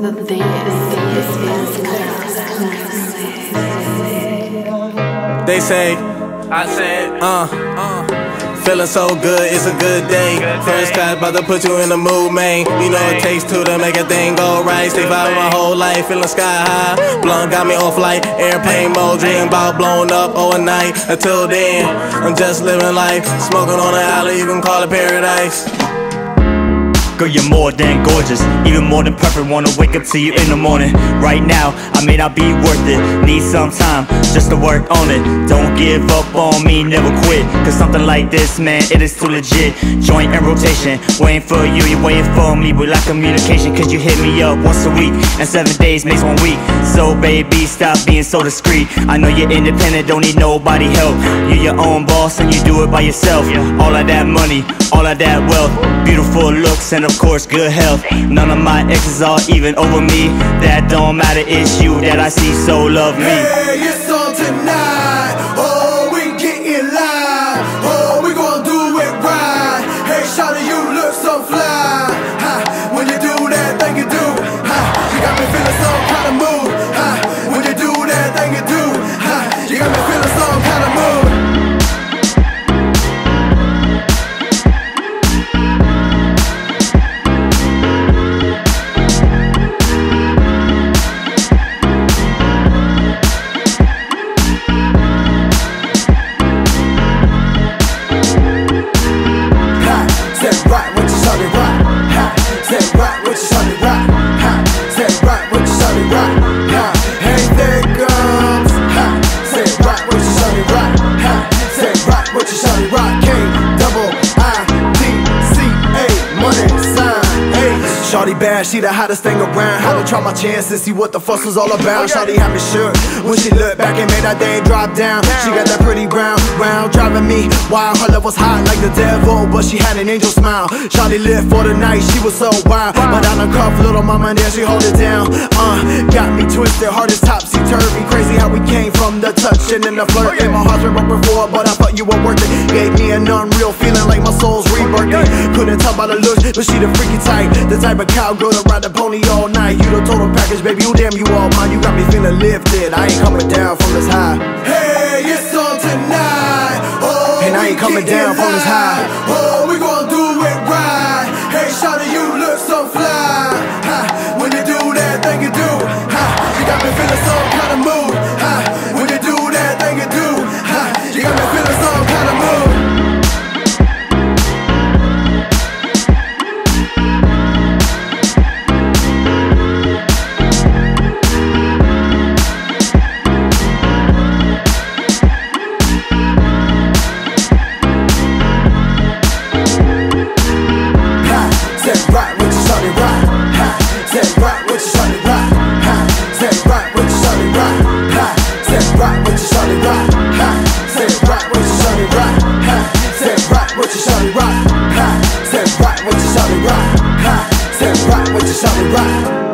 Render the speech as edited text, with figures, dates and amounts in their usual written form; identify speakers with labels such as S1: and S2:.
S1: They say, I said, feeling so good, it's a good day. First class, about to put you in the mood, man. You know it takes two to make a thing go right. Stay vibing my whole life, feeling sky high. Blunt got me on flight, airplane mode. Dream about blowing up overnight. Until then, I'm just living life. Smoking on the alley, you can call it paradise.
S2: Girl, you're more than gorgeous, even more than perfect. Wanna wake up to you in the morning. Right now, I may not be worth it. Need some time just to work on it. Don't give up on me, never quit. Cause something like this, man, it is too legit. Joint in rotation, waiting for you, you're waiting for me. We lack communication, cause you hit me up once a week, and 7 days makes 1 week. So baby, stop being so discreet. I know you're independent, don't need nobody help. You're your own boss and you do it by yourself. All of that money, all of that wealth, beautiful looks and of course good health. None of my exes are even over me. That don't matter, it's you that I see, so love me.
S3: Hey, it's on tonight. Oh, we getting live. Oh, we gon' do it right. Hey, shawty, you look so fly. Ha, when you do that thing you do, ha, you got me feeling some kind of mood. Ha, when you do that thing you do, ha, you got me feeling some kind of mood. Shawty bad, she the hottest thing around. Had to try my chance and see what the fuss was all about. Shawty had me shook when she looked back and made that thing drop down. She got that pretty round, driving me wild. Her love was hot like the devil, but she had an angel smile. Shawty lived for the night, she was so wild. But down the cuff, little mama, and there she hold it down. Got me twisted, heart is topsy-turvy. Crazy how we came from the touch and then the flirt. And my heart's been broke before, but I thought you were worth it. Gave me an unreal feeling like my soul's rebirthing. Couldn't tell by the looks, but she the freaky type. The type of cowgirl to ride the pony all night. You the total package, baby, you damn, you all mine. You got me feeling lifted, I ain't coming down from this high. Hey, it's on tonight. Oh, and I ain't coming down from this high. Oh, we gon' do it right. Hey, shawty, you look so fly. Ha, when you do that thing you do, ha, you got me feeling some kind of mood. Ha, when you do that thing you do, ha, you got me feeling some kind of mood. Rock, ha, set right with your shawty rock, ha, set right with your shawty rock.